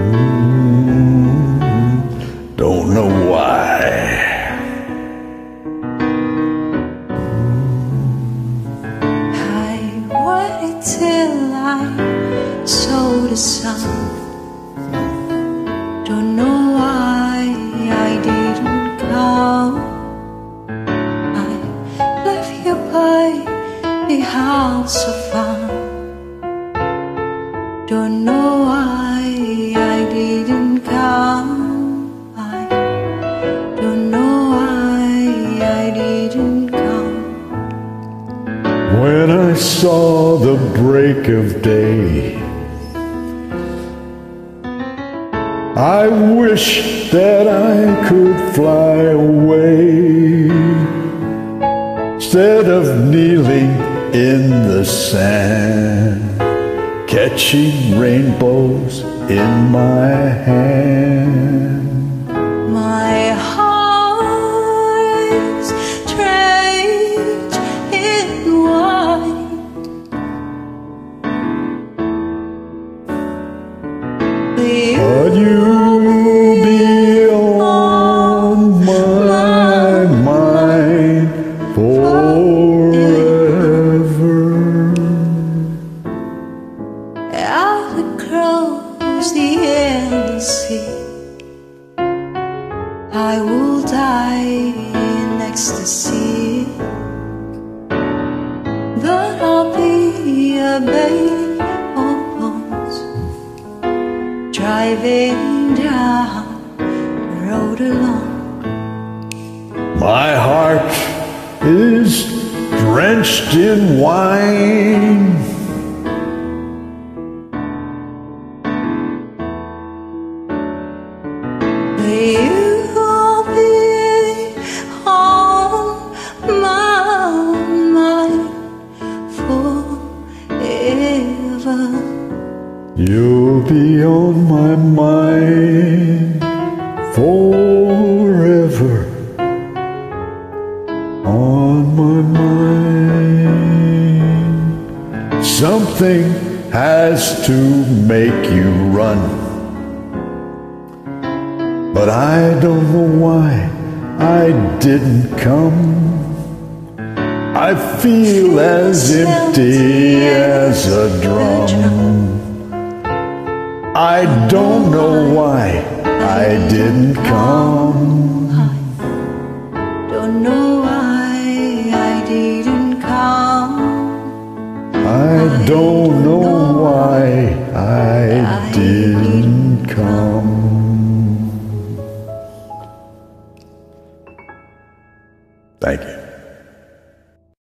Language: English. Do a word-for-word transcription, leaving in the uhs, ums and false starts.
Mm, don't know why. I waited till I saw the sun. Don't know why I didn't come. I left you by the house of fun. Don't know why I didn't come. I don't know why I didn't come. When I saw the break of day, I wish that I could fly away. Instead of kneeling in the sand, catching rainbows in my hand. My heart is strange in white. But you'll be on my mind forever. Out across the endless sea, I will die in ecstasy. But I'll be a baby on bones, driving down the road alone. My heart is drenched in wine. You'll be on my mind forever. You'll be on my mind forever. On my mind. Something has to make you run, but I don't know why I didn't come. I feel as empty as a drum. I don't know why I didn't come. Don't know why I didn't come. I don't know why I didn't come. Thank you.